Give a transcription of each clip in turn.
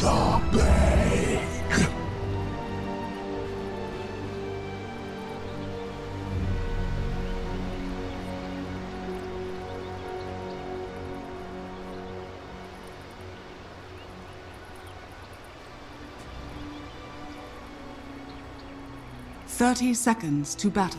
The bag. 30 seconds to battle.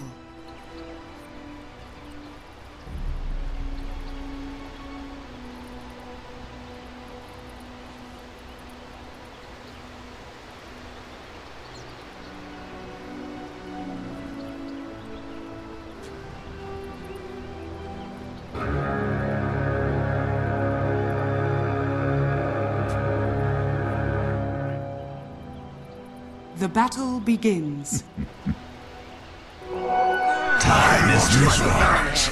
The battle begins. Time is right.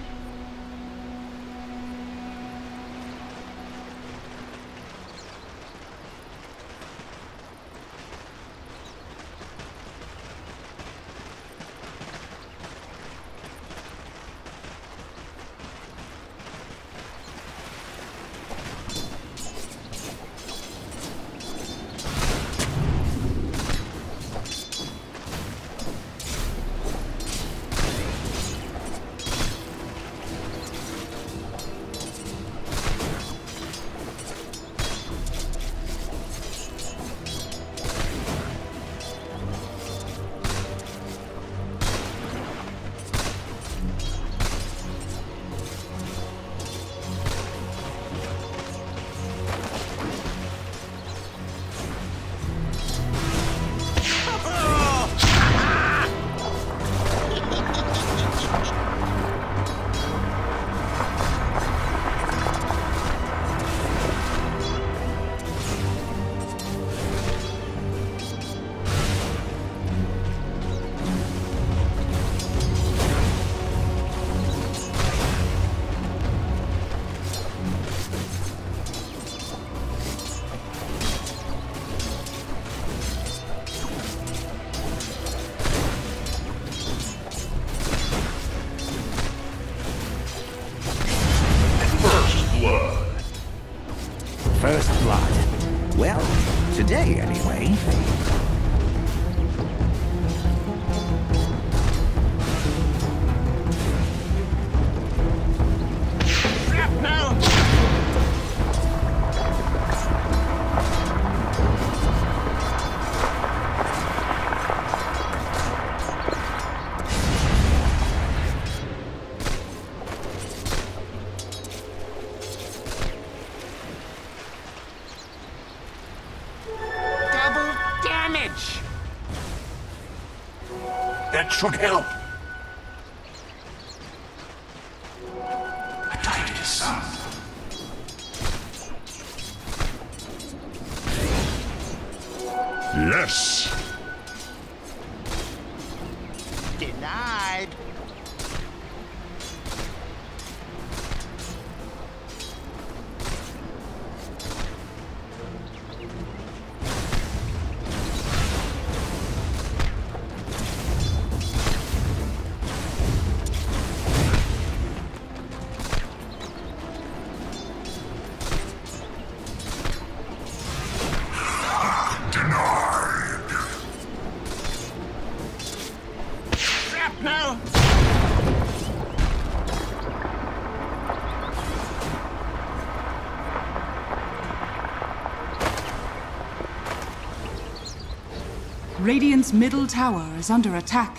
First blood. Well, today anyway. That should help. A tiny son. Yes. Denied. Now! Radiant's middle tower is under attack.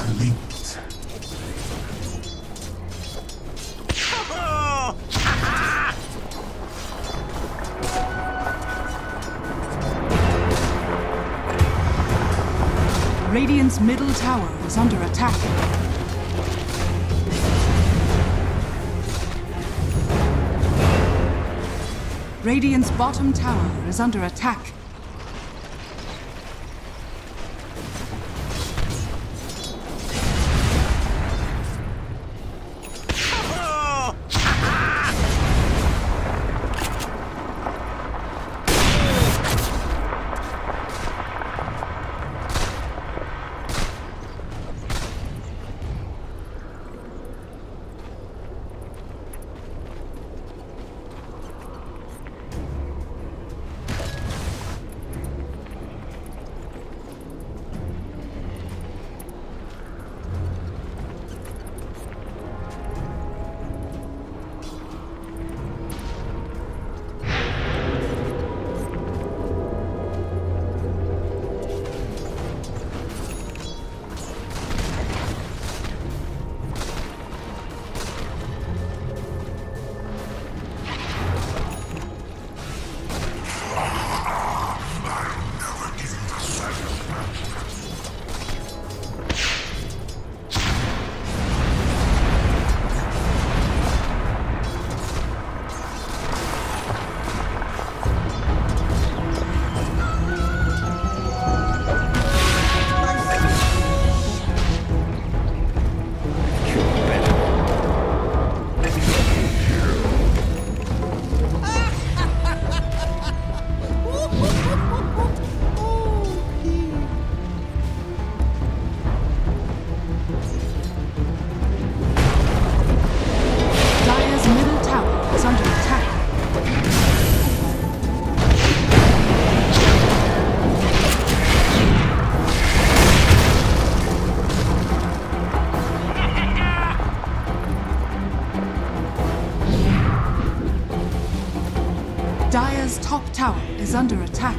are linked. Radiant's middle tower is under attack. Radiant's bottom tower is under attack. Dire's top tower is under attack.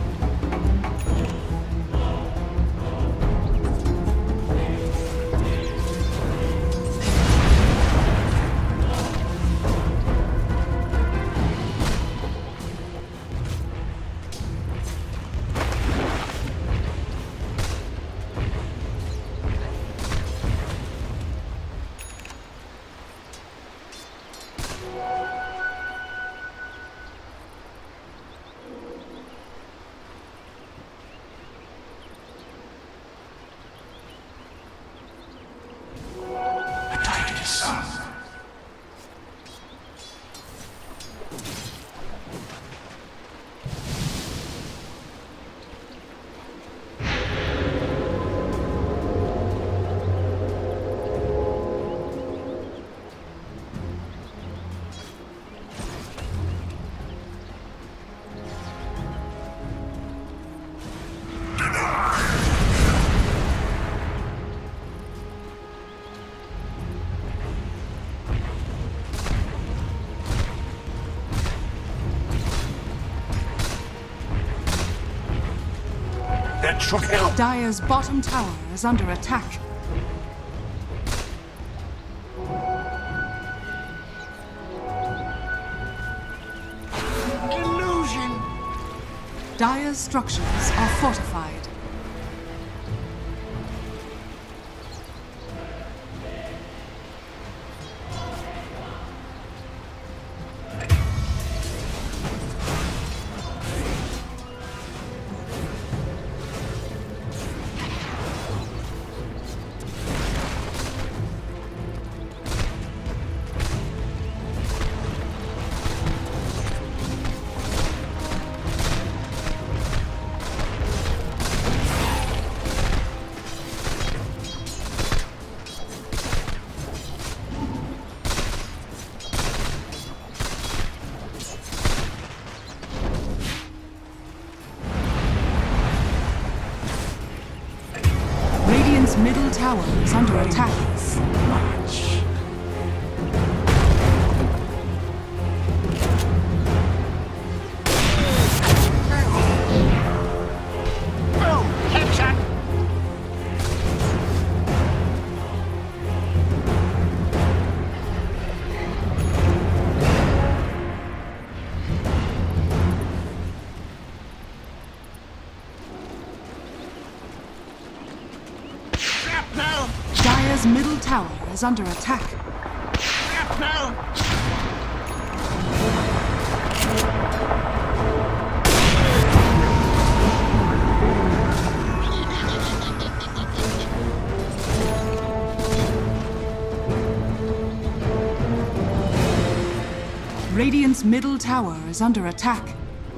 That should help. Dire's bottom tower is under attack. Illusion! Dire's structures are fortified. Radiant's middle tower is under attack. Boom! Headshot! tower is under attack. Shrapnel! Radiant's middle tower is under attack.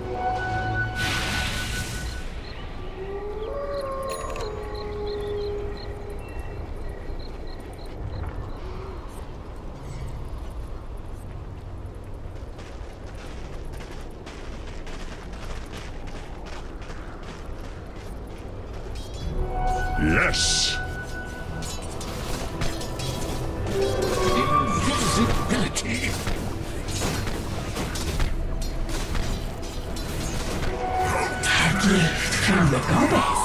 Yes. Invisibility. From the goddess.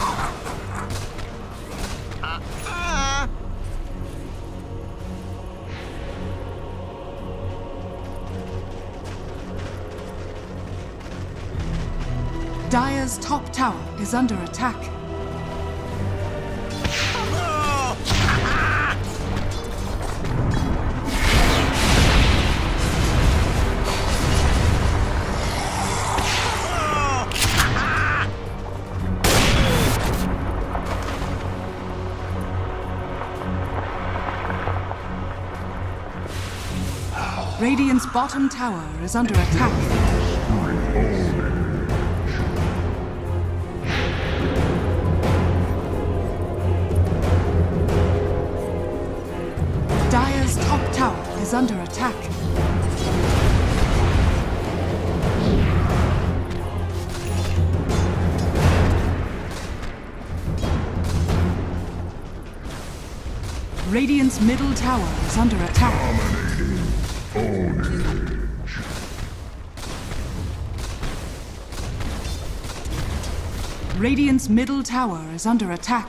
Dire's top tower is under attack. Radiant's bottom tower is under attack. Dire's top tower is under attack. Radiant's middle tower is under attack. Radiant's middle tower is under attack.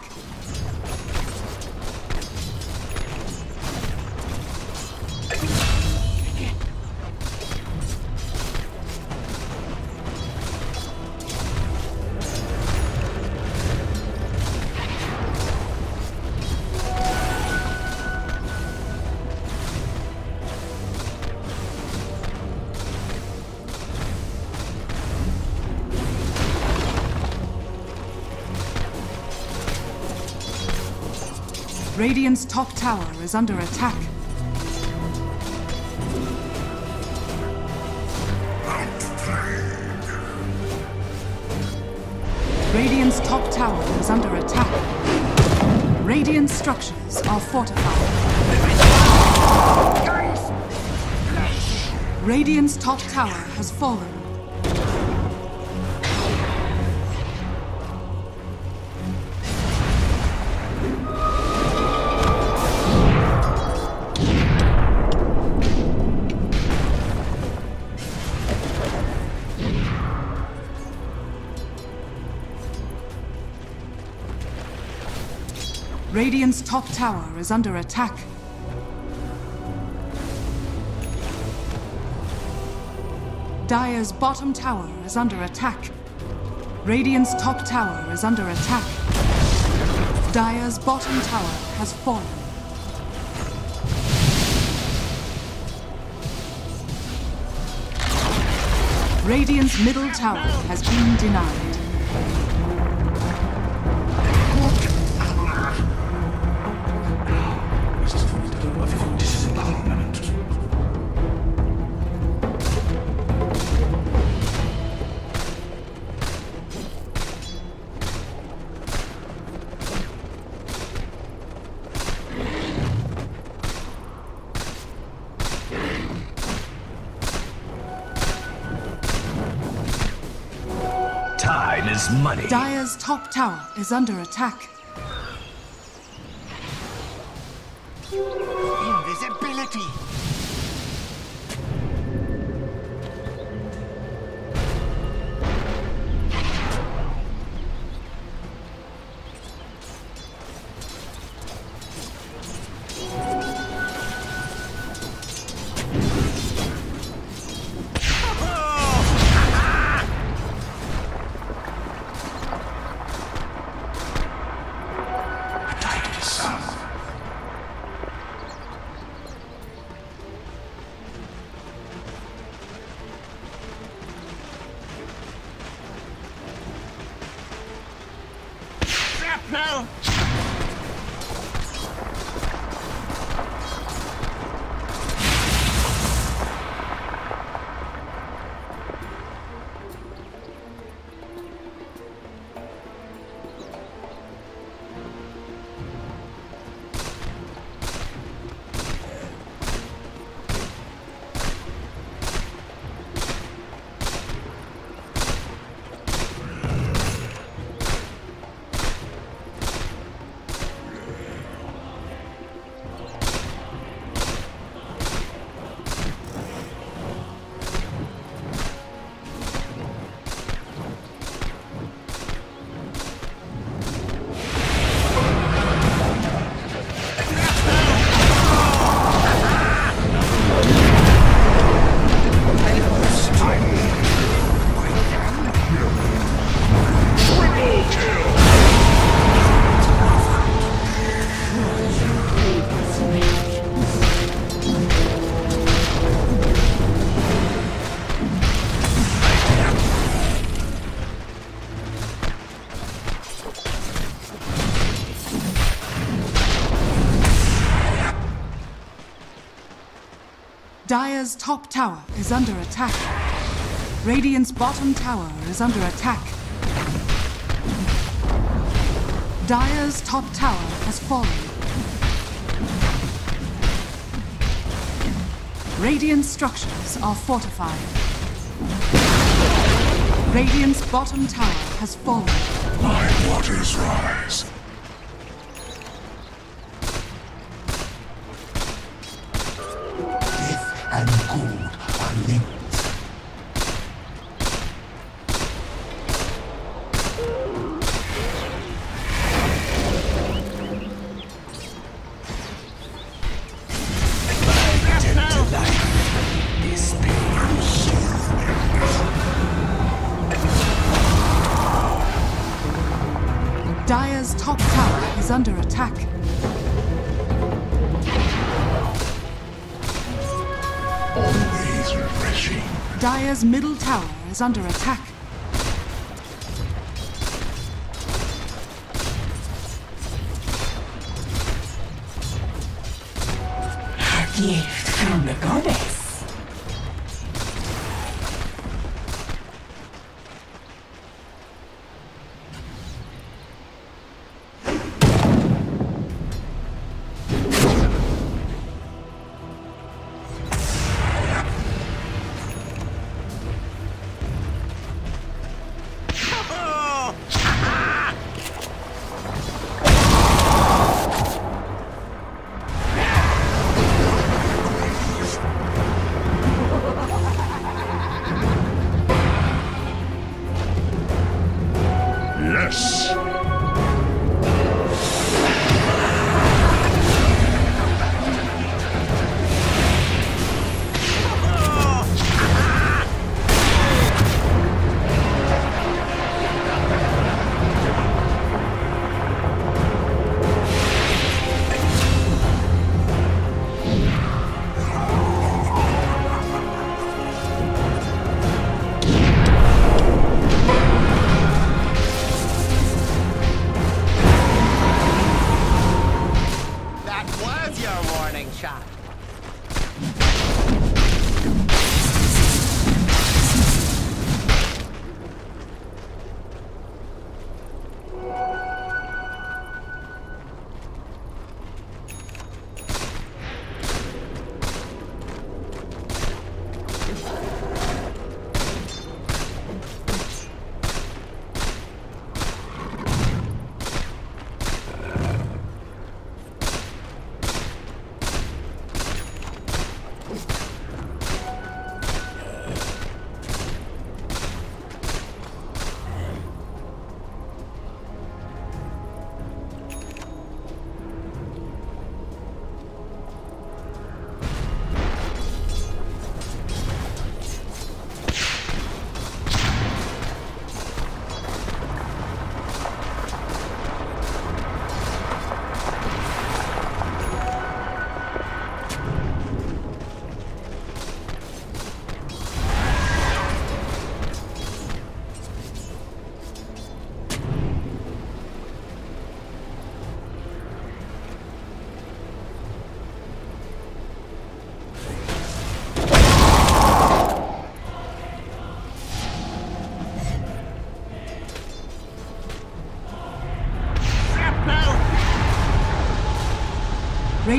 Radiant's top tower is under attack. Radiant's top tower is under attack. Radiant structures are fortified. Radiant's top tower has fallen. Radiant's top tower is under attack. Dire's bottom tower is under attack. Radiant's top tower is under attack. Dire's bottom tower has fallen. Radiant's middle tower has been denied. Time is money. Dire's top tower is under attack. Invisibility. Shrapnel! Dire's top tower is under attack. Radiant's bottom tower is under attack. Dire's top tower has fallen. Radiant structures are fortified. Radiant's bottom tower has fallen. My waters rise. Death and gold are linked. Dire's top tower is under attack. Always refreshing. Dire's middle tower is under attack. A gift from the goddess.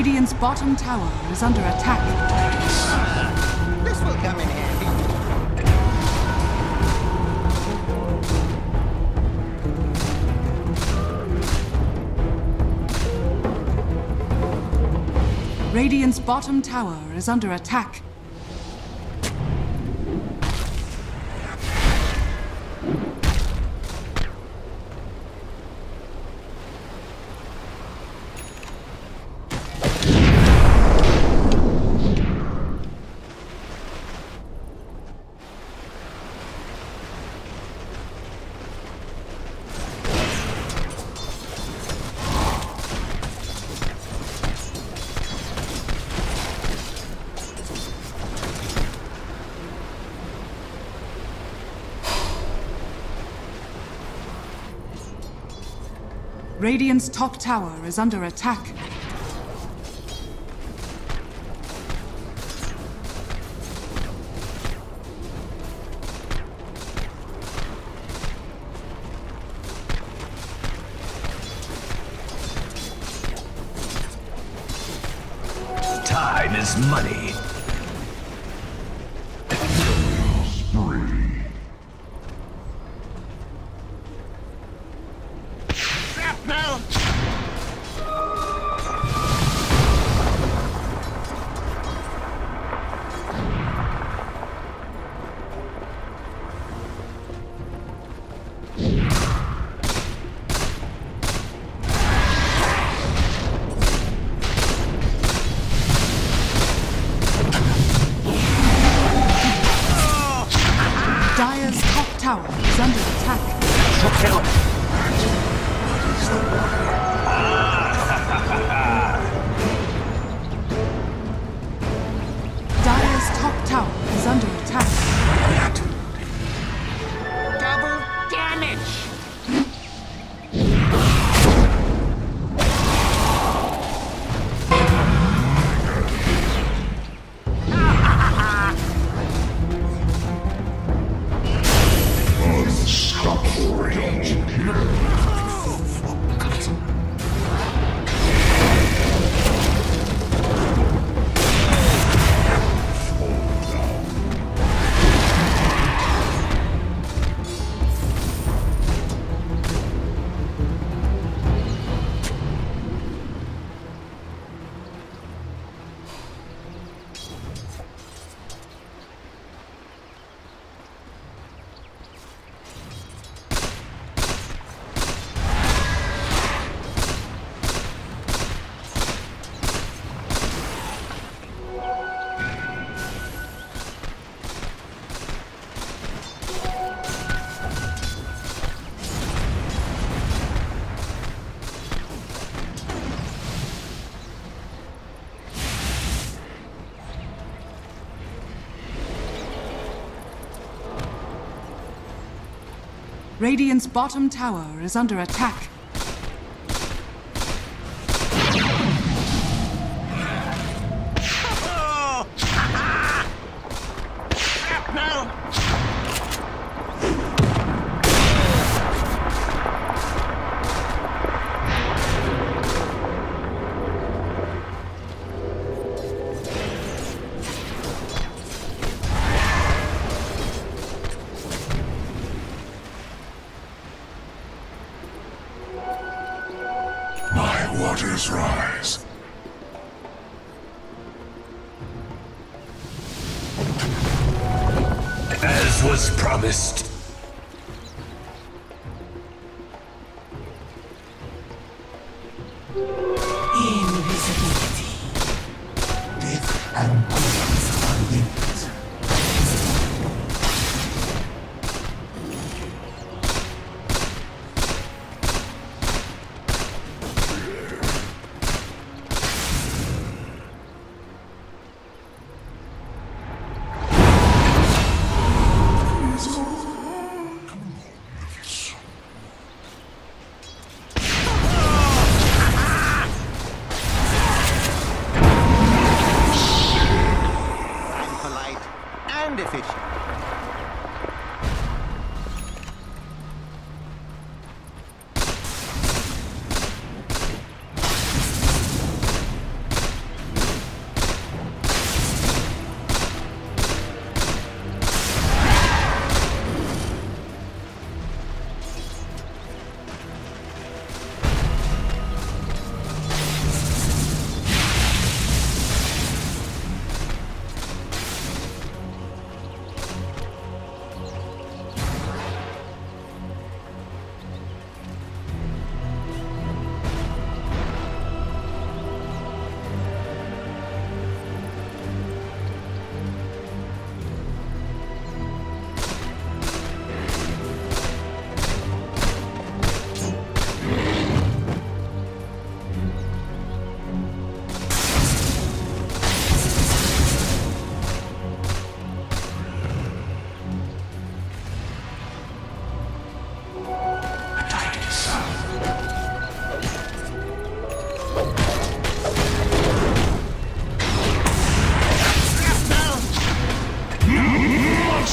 Radiant's bottom tower is under attack. This will come in handy. Radiant's bottom tower is under attack. Radiant's top tower is under attack. Time is money. Shrapnel! Dire's top tower is under attack. Dire's top tower is under attack. Double damage! Radiant's bottom tower is under attack. Oh! Shrapnel! My waters rise. As was promised. Invisibility. Death and goodness are linked.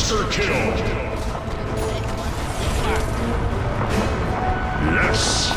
Monster kill! Yes!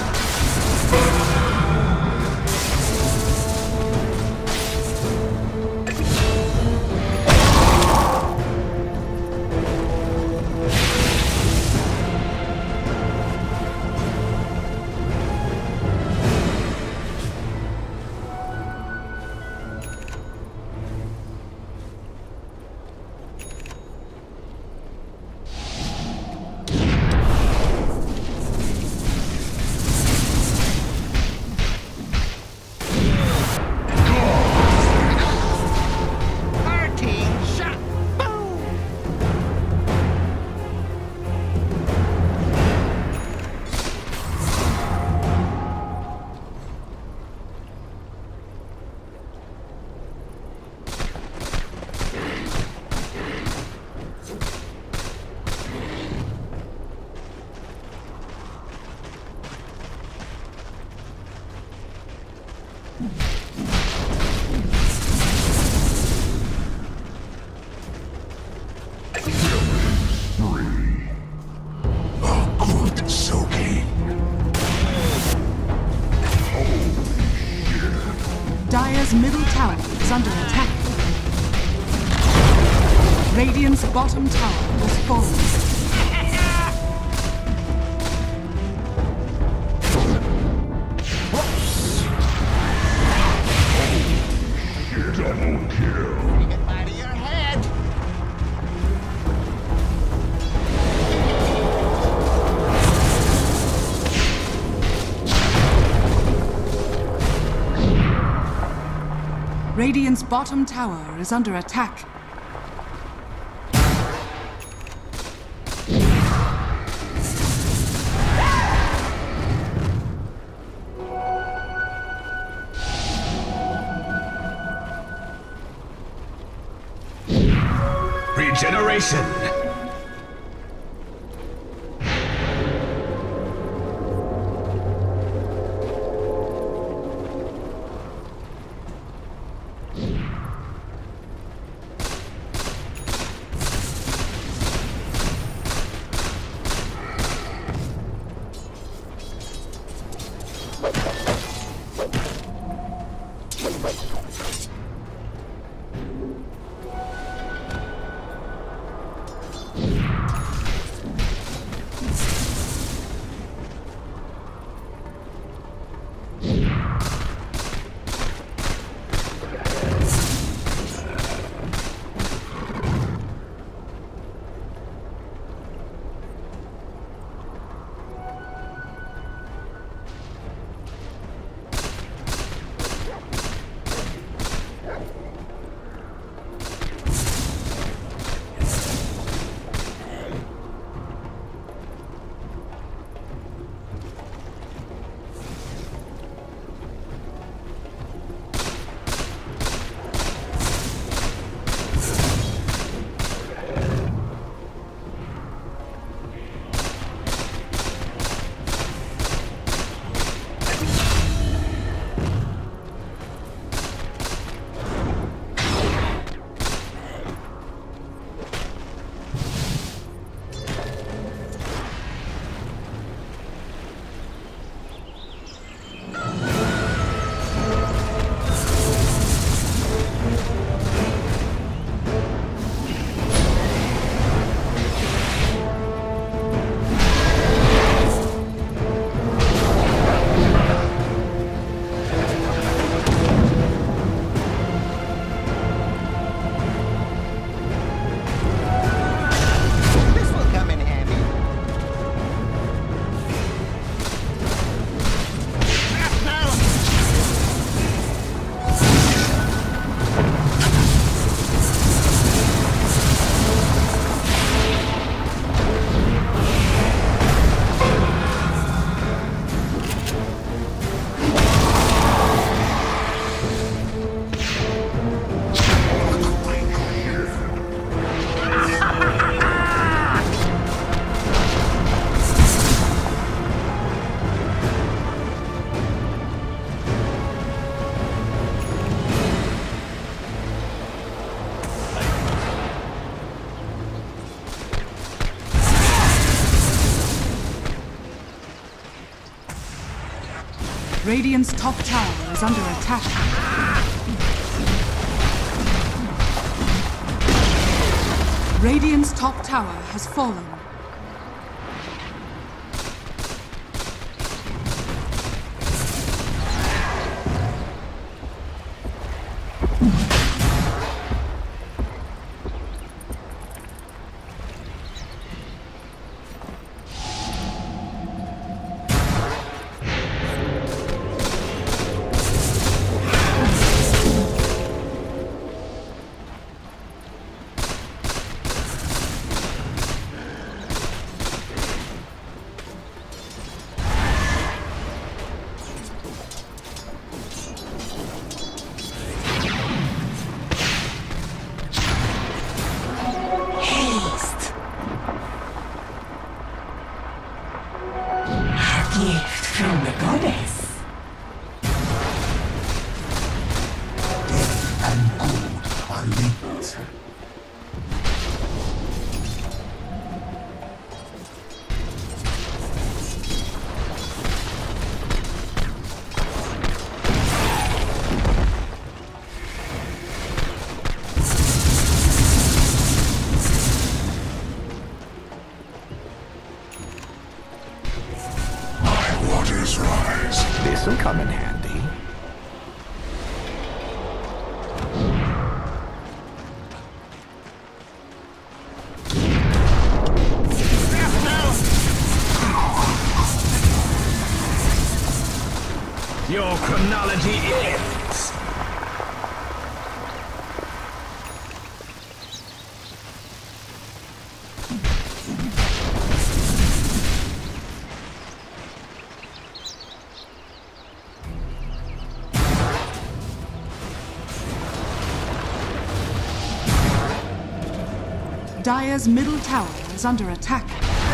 Dire's middle tower is under attack. Radiant's bottom tower has fallen. Double kill! Get out of your head! Radiant's bottom tower is under attack. Regeneration! Radiant's top tower is under attack. Radiant's top tower has fallen. Gift from the goddess. And good are linked. This'll come in handy. Your chronology ends. Dire's middle tower is under attack.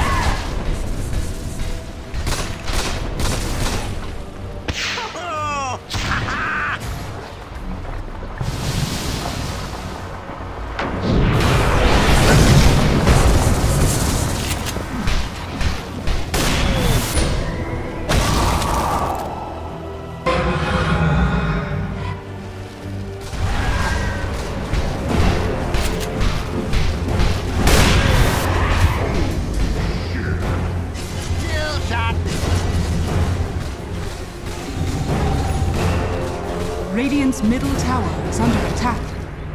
Radiant's middle tower is under attack.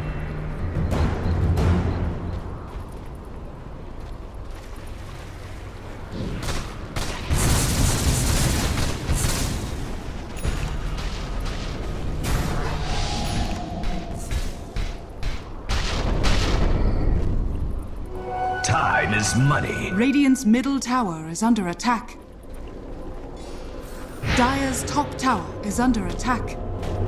Time is money. Radiant's middle tower is under attack. Dire's top tower is under attack.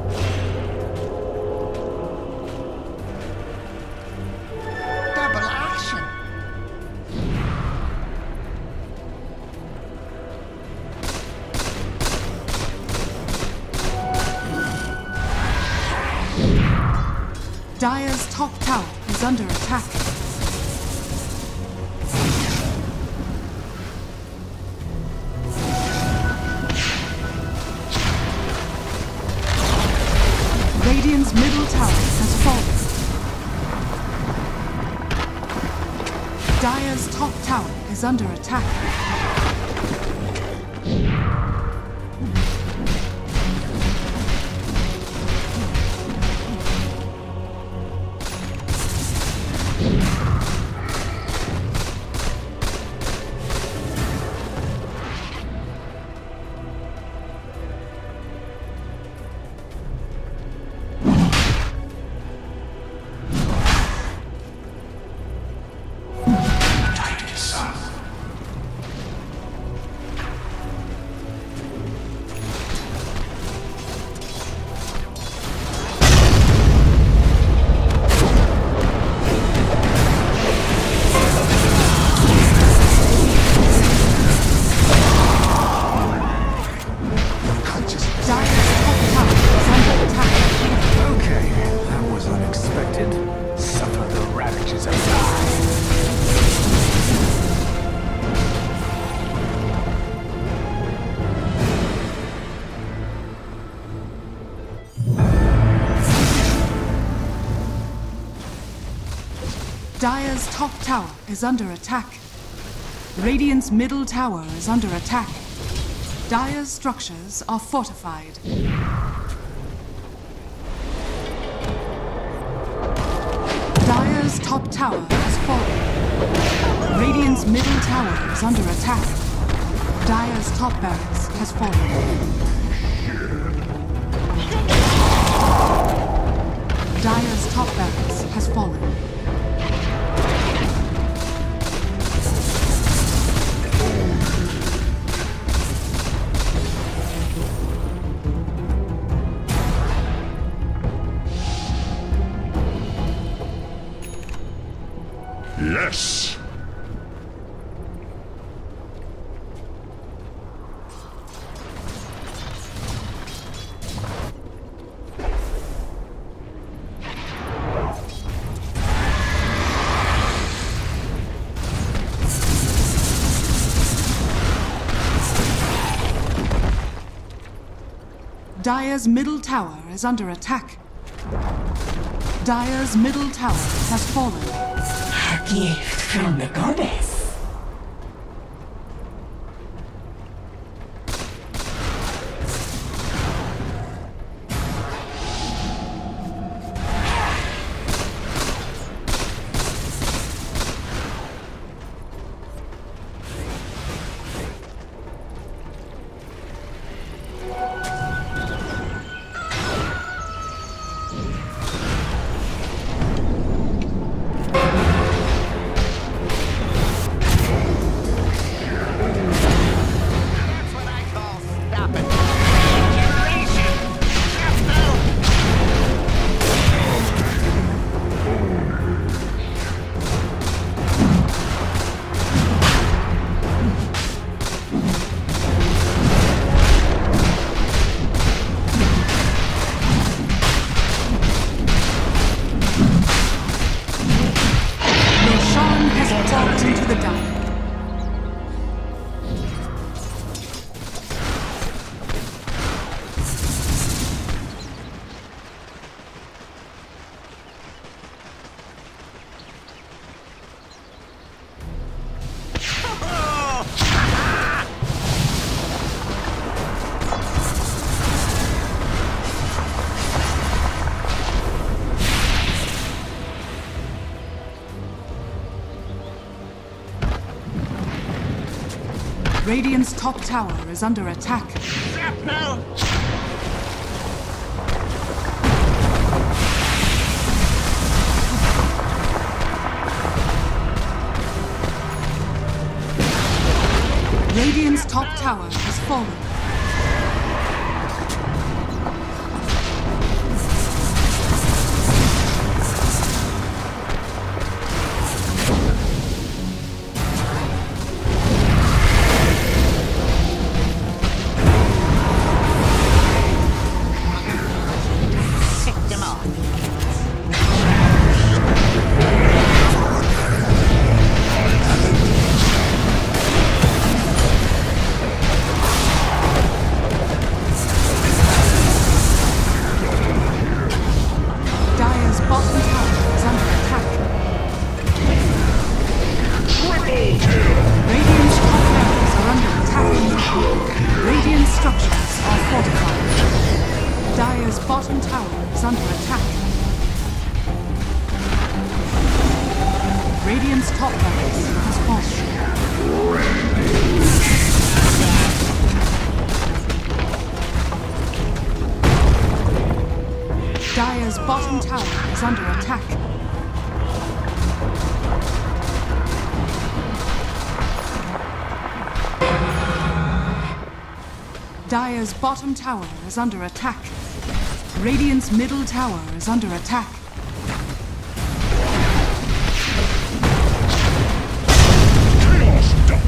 Double action. Dire's top tower is under attack. Radiant's middle tower has fallen. Dire's top tower is under attack. Dire's top tower is under attack. Radiant's middle tower is under attack. Dire's structures are fortified. Dire's top tower has fallen. Radiant's middle tower is under attack. Dire's top barracks has fallen. Dire's top barracks has fallen. Yes! Dire's middle tower is under attack. Dire's middle tower has fallen. A gift from the goddess. Radiant's top tower is under attack. Shrapnel! Radiant's top tower has fallen. Dire's bottom tower is under attack. Radiant's top barracks has fallen. Dire's bottom tower is under attack. Dire's bottom tower is under attack. Radiant's middle tower is under attack. Chaos Dunk!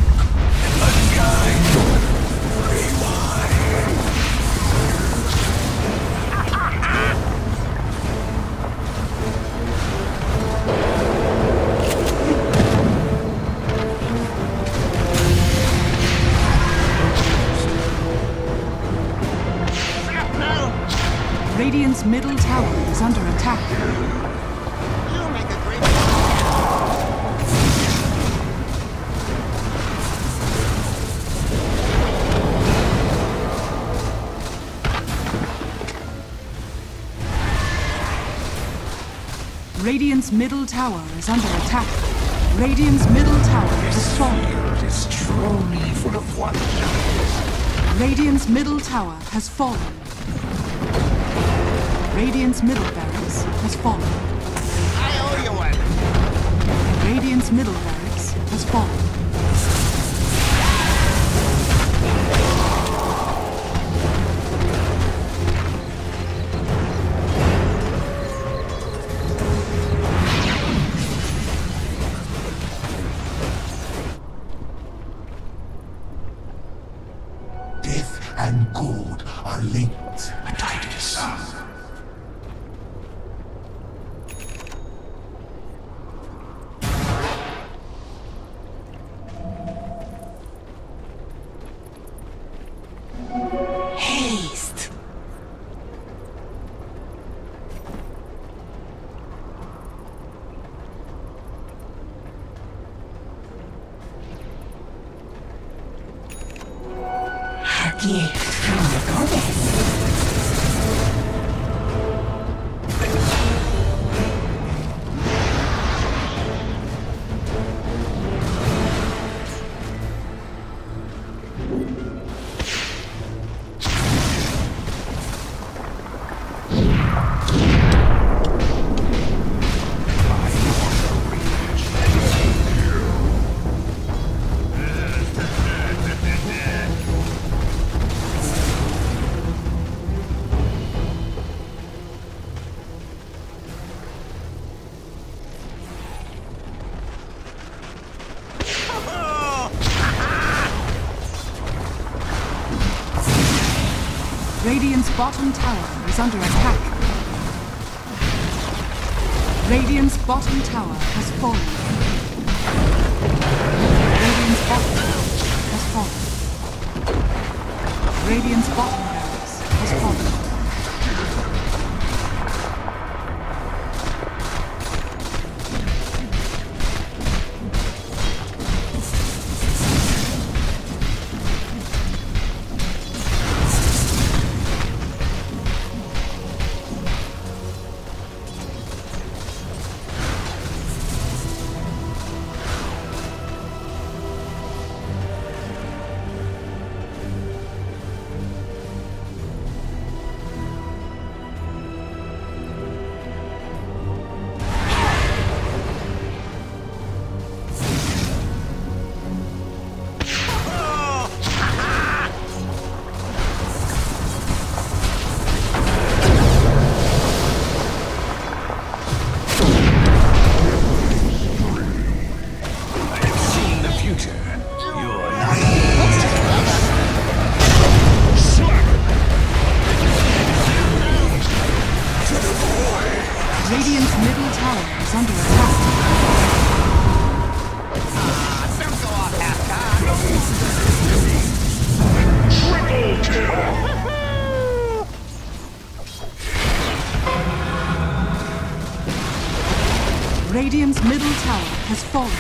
Radiant's middle tower is under attack. You make a great Radiant's middle tower is under attack. Radiant's middle tower has fallen. It is truly full of wonder. Radiant's middle tower has fallen. Radiant's middle barracks has fallen. I owe you one. Radiant's middle barracks has fallen. Death and gold are linked. Titus. Haste. A gift from the goddess. Radiant's bottom tower is under attack. Radiant's bottom tower has fallen. Radiant's bottom tower has fallen. Radiant's bottom barracks has fallen. Radiant's middle tower is under attack. Don't go off half-cocked. Radiant's middle tower has fallen.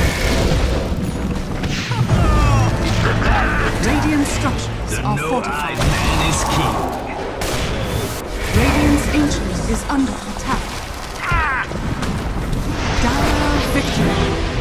Radiant structures are fortified. Man is king. Radiant's ancient is under attack. Dire victory.